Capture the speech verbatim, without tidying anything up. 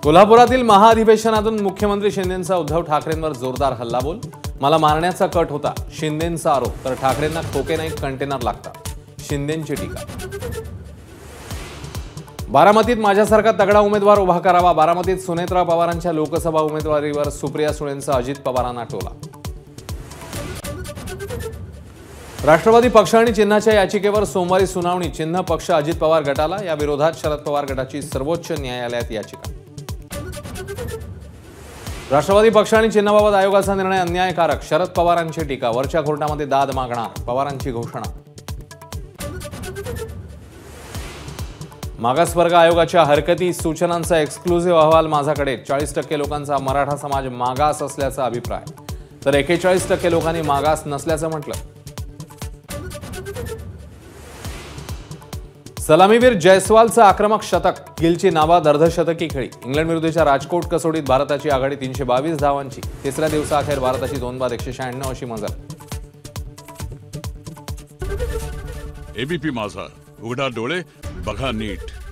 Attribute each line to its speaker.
Speaker 1: कोल्हापुरातील महाअधिवेशनातून मुख्यमंत्री शिंदेंचा उद्धव ठाकरेंवर जोरदार हल्लाबोल। मला मारण्याचा कट होता शिंदेंचा आरोप, तर ठाकरेंना खोके नाही कंटेनर लागतात, शिंदेंची टीका। बारामतीत माझ्यासारखा तगडा उमेदवार उभा करावा। बारामतीत सुनेत्रा पवारांच्या लोकसभा उमेदवारीवर सुप्रिया सुळेंचा अजित पवारांना टोला। राष्ट्रवादी पक्ष आणि चिन्हाच्या याचिकेवर सोमवारी सुनावणी। चिन्ह पक्ष अजित पवार गटाला, या विरोधात शरद पवार गटाची सर्वोच्च न्यायालयात याचिका। राष्ट्रवादी पक्ष आणि चिन्हाबाबत आयोगाचा निर्णय अन्यायकारक, शरद पवारांची टीका। वरच्या कोर्टामध्ये दाद मागणार, पवारांची घोषणा। मागासवर्ग आयोगाच्या हरकती सूचनांचा एक्सक्लुझिव्ह अहवाल माझ्याकडे। चाळीस टक्के लोकांचा मराठा समाज मागास असल्याचा अभिप्राय, तर एक्केचाळीस टक्के लोकांनी मागास नसल्याचं म्हटलं। सलामीवीर जयस्वालचं आक्रमक शतक, गिलची नाबाद अर्धशतकी खेळी। इंग्लंड विरुद्धच्या राजकोट कसोटीत भारताची आघाडी तीनशे बावीस धावांची। तिसऱ्या दिवसाअखेर भारताची दोन बाद एकशे शहाण्णव अशी मजल।
Speaker 2: एबीपी माझा, उघडा डोळे बघा नीट।